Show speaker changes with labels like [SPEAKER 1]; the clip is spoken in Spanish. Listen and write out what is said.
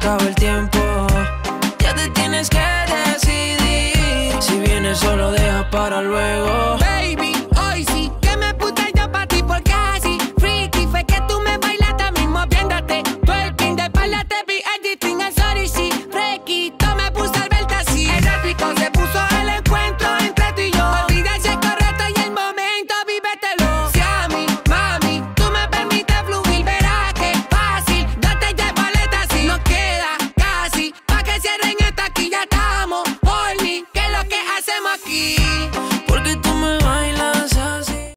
[SPEAKER 1] acaba el tiempo. Ya te tienes que decidir. Si vienes solo deja para luego.